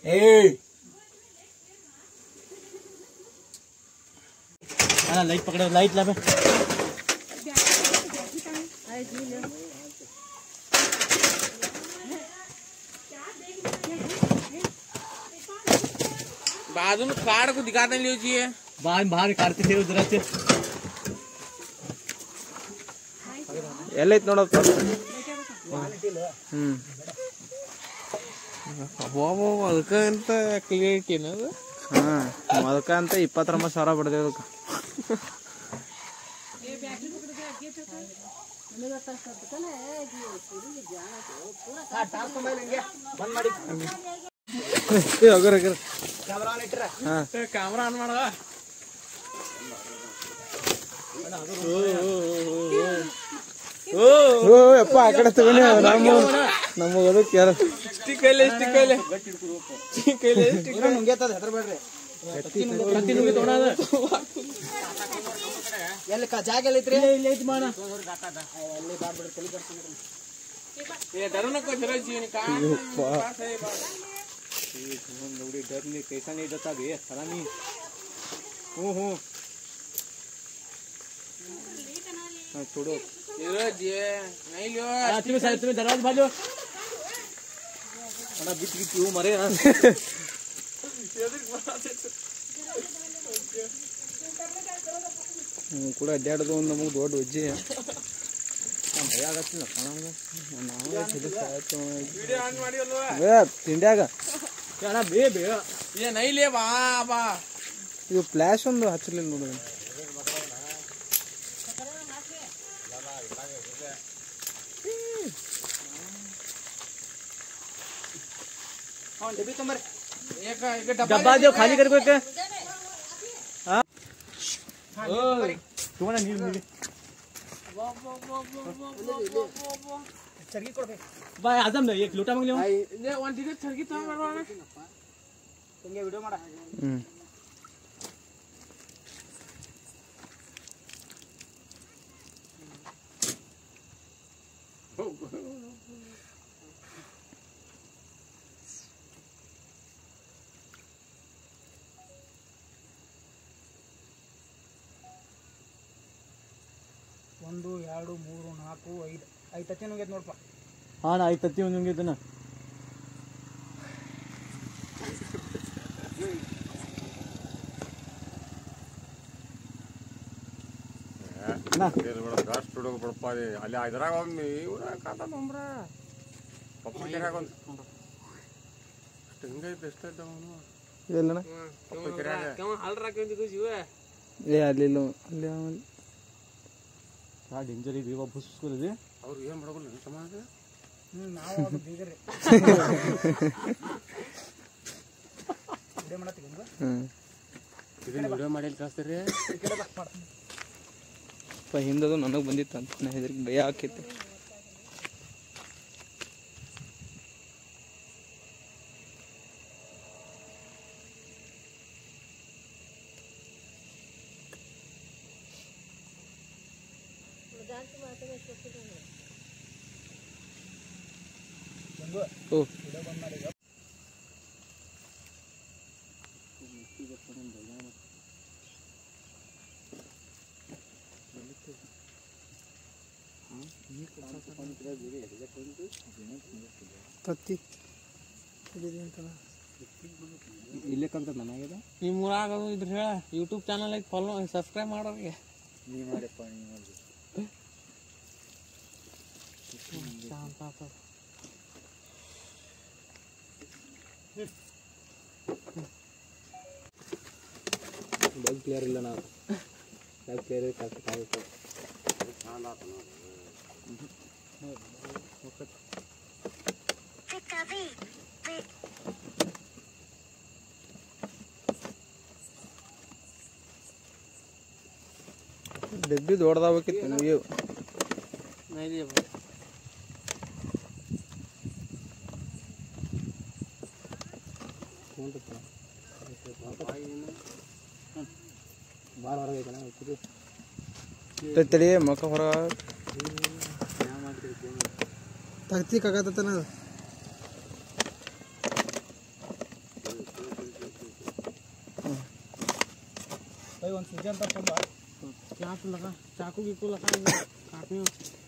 Light पकड़ो, light ला बाजू में कार्ड को दिखाते नहीं चाहिए, बाहर काटते थे उधर से ಎಲ್ಲ ಐತ್ ನೋಡಪ್ಪ ಅದಕ್ಕಂತ ಕ್ಲಿಯರಿಟಿ ಏನದು ಅದಕ್ಕ ಅಂತ 29,000 ಬಡ್ದೆ ಅದಕ್ಕೆ ಕ್ಯಾಮ್ರಾ ಆನ್ ಮಾಡ ಯಪ್ಪ ಆ ಕಡೆ ತಗೊಂಡಿ ನಮಗದು ಕೇಳ कैसा नहीं देता भैया हरामी। छोड़ो नहीं लियो तुम्हें दरवाजा भाजो बीच बीच मरे ಕೂಡ ಅಡ್ಡಾಡೋದು ಒಂದು ನಮಗೆ ದೊಡ್ಡ ವಜ್ಜೆ ಭಯ ಆಗತ್ತಿಲ್ಲ ತಿಂಡ್ಯಾಗ ಇದು ಫ್ಲಾಶ್ ಒಂದು ಹಚ್ಚಲಿಲ್ಲ ನೋಡ डब्बा दो खाली कर को हाँ तुम्हारा नील नील चरगी कोड भाई आजम ना एक लोटा मांग ले ले वन टिकट चरगी तो मारवाना तुम्हें वीडियो मारा ಒಂದು ಎರಡು ಮೂರು ನಾಲ್ಕು ಐದು ತತ್ತಿ ನುಂಗೈತೆ ನೋಡಪ್ಪ ಹಾಂ ಐದು ತತ್ತಿ ಒಂದು ನುಂಗೈತನ ಅಲ್ಲಿ ಇದ್ರಾಗ ಒಮ್ಮೆ ಇವ್ರ ಕಾತ ತೊಂಬ್ರ ಪಪ್ಪ ಹಿಂಗೈತೆ ಎಷ್ಟೈತವನು ಎಲ್ಲಣ್ಣ ಏ ಅಲ್ಲಿಲ್ಲ ಅಲ್ಲಿ क्या डेंजर है बेवा भूस उसको दे और ये बड़ा नहीं समाज है ನಾವು ಅದು ಬೀಗರೆ ವಿಡಿಯೋ ಮಾಡತ್ತೀವಿ ಇದನ್ನ ವಿಡಿಯೋ ಮಾಡಿ ಕಳಿಸ್ತೀರಿ ಈ ಕಡೆ ಬಾ ಮಾಡ ಹಿಂದದು ನನಗೆ ಬಂದಿತ್ತು ಅಂತ ನಾ ಹೆದರಿಗೆ ಭಯ ಆಕೈತಿ ओ ತತ್ತಿ ಇಲ್ಲೇ ಕಂತ ನನಗೆ ಈ ಮೂರಾಗ ಇದ್ರ ಹೇಳ ಯೂಟ್ಯೂಬ್ ಚಾನಲ್ ಐತಿ ಫಾಲೋ ಸಬ್ಸ್ಕ್ರೈಬ್ ಮಾಡೋರಿಗೆ ನೀ ಮಾಡಪ್ಪ ನೀ ಮಾಡಿ ಶಾಂತ बग क्लियर ಇಲ್ಲ ನಾವು बग क्लियर ಕರೆಕ್ಟ್ ಆಗುತ್ತೆ ಶಾಂತ ಆತ ಡಬ್ಬಿ ದೊಡ್ಡದಾಗಬೇಕಿತ್ತು ನೀವು नहीं बार बार गए ना तड़ी मक ಹೊರ ತತ್ತಿ ಕಗತನ ಒಂದು ಸೀಜನ್ ತಗೊಂಡು क्या तो लगा चाकू की को लगा काटने